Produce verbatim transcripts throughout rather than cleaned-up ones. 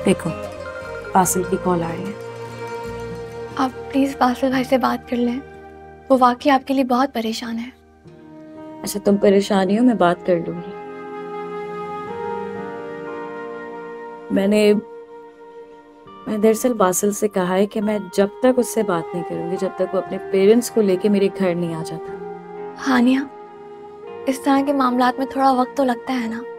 देखो बासिल की कॉल आ रही है। आप प्लीज बासिल भाई से बात कर लें, वो वाकई आपके लिए बहुत परेशान है। अच्छा तुम परेशानी हो, मैं बात कर लूंगी। मैंने मैं दरअसल बासिल से कहा है कि मैं जब तक उससे बात नहीं करूंगी जब तक वो अपने पेरेंट्स को लेके मेरे घर नहीं आ जाता। हानिया, इस तरह के मामलात में थोड़ा वक्त तो लगता है ना।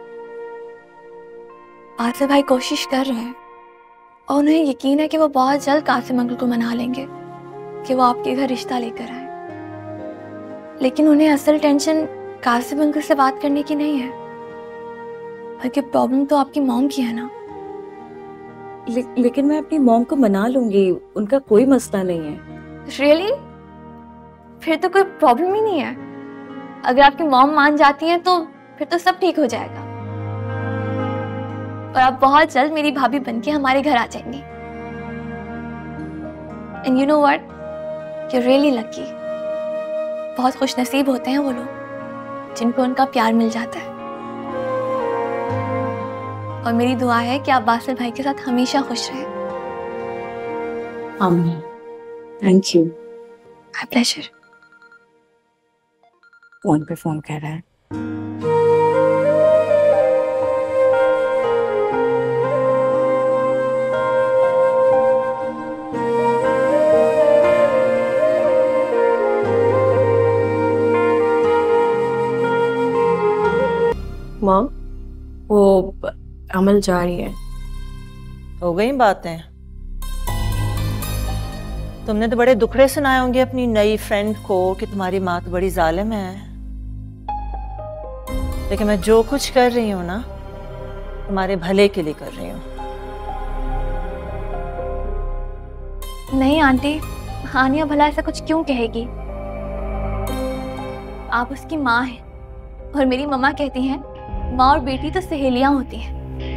बासिल भाई कोशिश कर रहे हैं और उन्हें यकीन है कि वो बहुत जल्द कासिम अंकल को मना लेंगे कि वो आपके घर रिश्ता लेकर आए। लेकिन उन्हें असल टेंशन कासिम अंकल से बात करने की नहीं है, बल्कि प्रॉब्लम तो आपकी मॉम की है ना। ले, लेकिन मैं अपनी मॉम को मना लूंगी, उनका कोई मसला नहीं है। रियली? फिर तो कोई प्रॉब्लम ही नहीं है। अगर आपकी मॉम मान जाती हैं तो फिर तो सब ठीक हो जाएगा और आप बहुत जल्द मेरी भाभी बनके हमारे घर आ जाएंगी। And you know what, you really lucky. बहुत खुशनसीब होते हैं वो लोग जिनको उनका प्यार मिल जाता है। और मेरी दुआ है कि आप बासिल भाई के साथ हमेशा खुश रहें। आमीन। Thank you. My pleasure. Phone पे फोन कर रहा है। मॉम, वो अमल जा रही है। हो गई बातें? तुमने तो बड़े दुखड़े सुनाए होंगे अपनी नई फ्रेंड को कि तुम्हारी माँ तो बड़ी जालिम है। लेकिन मैं जो कुछ कर रही हूँ ना, तुम्हारे भले के लिए कर रही हूँ। नहीं आंटी, हानिया भला ऐसा कुछ क्यों कहेगी? आप उसकी माँ हैं और मेरी मम्मा कहती हैं माँ और बेटी तो सहेलियां होती हैं।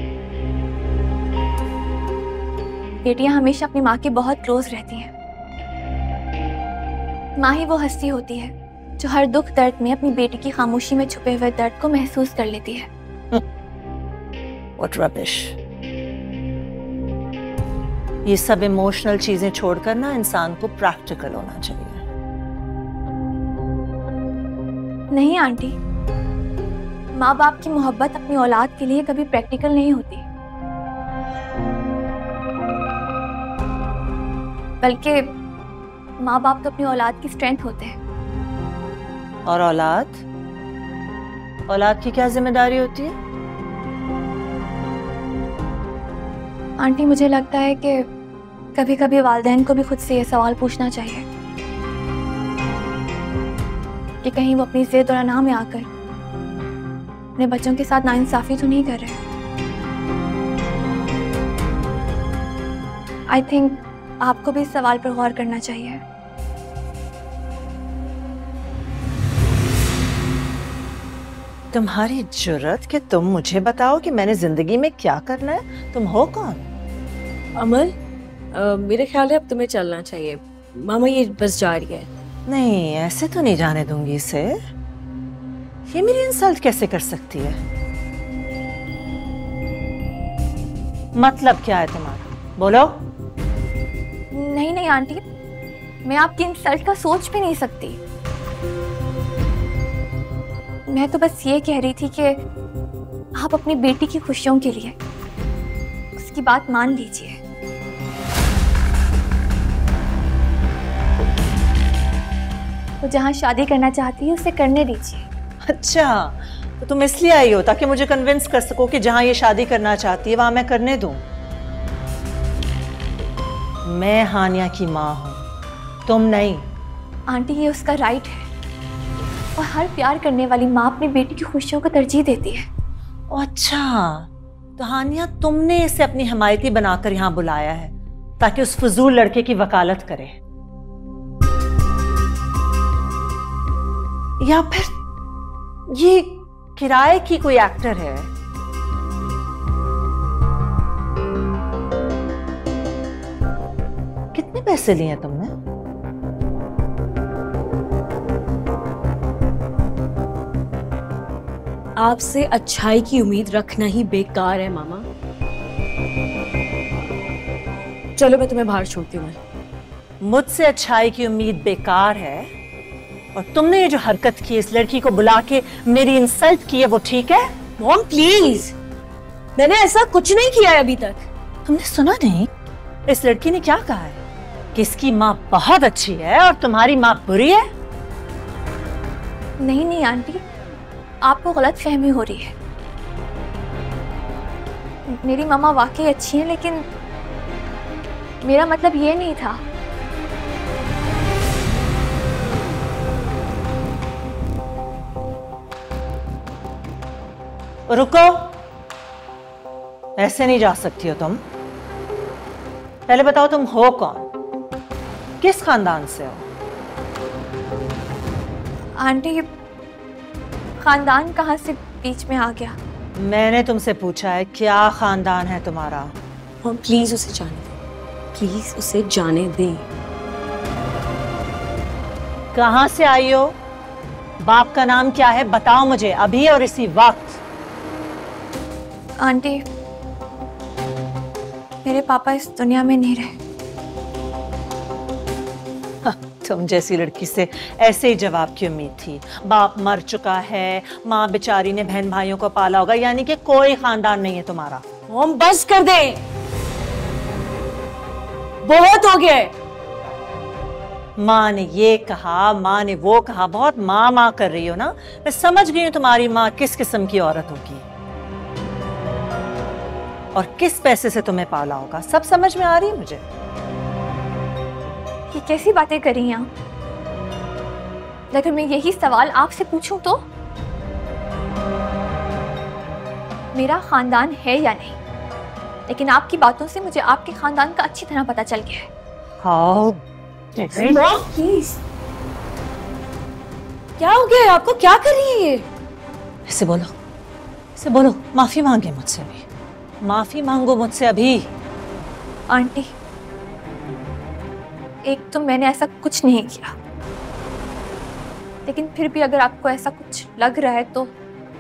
बेटियां हमेशा अपनी माँ के बहुत क्लोज रहती हैं। माँ ही वो हस्ती होती है जो हर दुख दर्द में अपनी बेटी की खामोशी में छुपे हुए दर्द को महसूस कर लेती है। What rubbish! ये सब इमोशनल चीजें छोड़कर ना इंसान को प्रैक्टिकल होना चाहिए। नहीं आंटी, माँ बाप की मोहब्बत अपनी औलाद के लिए कभी प्रैक्टिकल नहीं होती, बल्कि माँ बाप तो अपनी औलाद की स्ट्रेंथ होते हैं। और औलाद औलाद की क्या जिम्मेदारी होती है? आंटी, मुझे लगता है कि कभी कभी वालिदैन को भी खुद से ये सवाल पूछना चाहिए कि कहीं वो अपनी जिद और अना में आकर अपने बच्चों के साथ नाइंसाफी तो नहीं कर रहे। आई थिंक आपको भी इस सवाल पर गौर करना चाहिए। तुम्हारी जुर्रत कि तुम मुझे बताओ कि मैंने जिंदगी में क्या करना है? तुम हो कौन? अमल, आ, मेरे ख्याल है अब तुम्हें चलना चाहिए। मामा ये बस जा रही है। नहीं, ऐसे तो नहीं जाने दूंगी इसे। ये मेरी इंसल्ट कैसे कर सकती है? मतलब क्या है तुम्हारा? बोलो। नहीं नहीं आंटी, मैं आपकी इंसल्ट का सोच भी नहीं सकती। मैं तो बस ये कह रही थी कि आप अपनी बेटी की खुशियों के लिए उसकी बात मान लीजिए। वो जहां शादी करना चाहती है उसे करने दीजिए। अच्छा, तो तुम इसलिए आई हो ताकि मुझे कन्विंस कर सको कि जहां ये शादी करना चाहती है वहां मैं करने दूं। मैं हानिया की माँ हूं, तुम नहीं। आंटी, ये उसका राइट है और हर प्यार करने वाली माँ अपनी बेटी की खुशियों को तरजीह देती है। अच्छा, तो हानिया तुमने इसे अपनी हमायती बनाकर यहाँ बुलाया है ताकि उस फजूल लड़के की वकालत करे, या फिर ये किराए की कोई एक्टर है? कितने पैसे लिए तुमने? आपसे अच्छाई की उम्मीद रखना ही बेकार है मामा। चलो मैं तुम्हें बाहर छोड़ती हूँ। मुझसे अच्छाई की उम्मीद बेकार है, और तुमने ये जो हरकत की, इस लड़की को बुला के मेरी इंसल्ट की है, वो ठीक है? मॉम प्लीज, मैंने ऐसा कुछ नहीं किया है अभी तक। तुमने सुना नहीं? इस लड़की ने क्या कहा है कि इसकी माँ बहुत अच्छी है और तुम्हारी माँ बुरी है। नहीं नहीं आंटी, आपको गलत फहमी हो रही है। मेरी मामा वाकई अच्छी है, लेकिन मेरा मतलब ये नहीं था। रुको, ऐसे नहीं जा सकती हो तुम। पहले बताओ तुम हो कौन, किस खानदान से हो? आंटी, खानदान कहाँ से बीच में आ गया? मैंने तुमसे पूछा है क्या खानदान है तुम्हारा। मॉम प्लीज उसे जाने दें, प्लीज उसे जाने दें। कहाँ से आई हो? बाप का नाम क्या है? बताओ मुझे अभी और इसी वक्त। आंटी, मेरे पापा इस दुनिया में नहीं रहे। हाँ, तुम जैसी लड़की से ऐसे ही जवाब की उम्मीद थी। बाप मर चुका है, माँ बेचारी ने बहन भाइयों को पाला होगा, यानी कि कोई खानदान नहीं है तुम्हारा। मॉम बस कर दे, बहुत हो गया है। माँ ने ये कहा, माँ ने वो कहा, बहुत माँ माँ कर रही हो ना। मैं समझ गई हूँ तुम्हारी माँ किस किस्म की औरत होगी और किस पैसे से तुम्हें पाला होगा, सब समझ में आ रही है मुझे। ये कैसी बातें कर रही हैं आप? अगर मैं यही सवाल आपसे पूछूं तो मेरा खानदान है या नहीं, लेकिन आपकी बातों से मुझे आपके खानदान का अच्छी तरह पता चल गया है। हाँ, प्लीज, क्या हो गया है आपको? क्या कर रही है ये? इसे बोलो, इसे बोलो, माफी मांगे मुझसे अभी, माफी मांगो मुझसे अभी। आंटी, एक तो मैंने ऐसा कुछ नहीं किया, लेकिन फिर भी अगर आपको ऐसा कुछ लग रहा है तो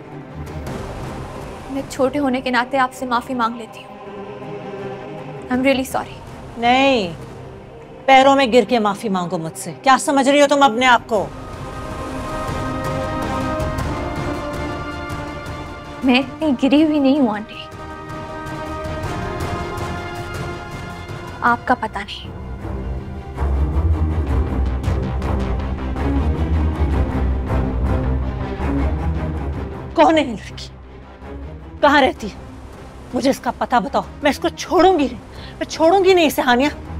मैं छोटे होने के नाते आपसे माफी मांग लेती हूँ। I am really sorry. नहीं, पैरों में गिर के माफी मांगो मुझसे। क्या समझ रही हो तुम अपने आप को? मैं इतनी गिरी हुई नहीं हूं आंटी, आपका पता नहीं। कौन है ये लड़की? कहाँ रहती है? मुझे इसका पता बताओ, मैं इसको छोड़ूंगी नहीं, मैं छोड़ूंगी नहीं इसे हानिया।